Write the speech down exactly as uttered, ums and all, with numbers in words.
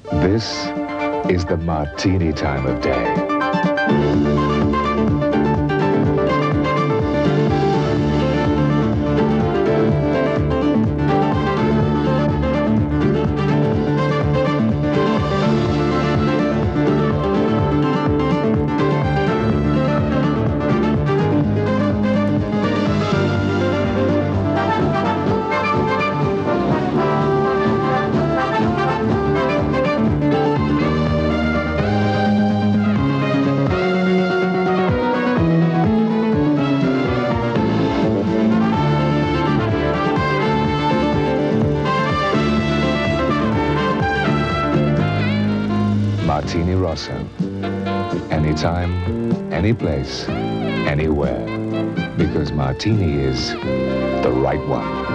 This is the martini time of day. Martini Rosso. Anytime, any place, anywhere. Because martini is the right one.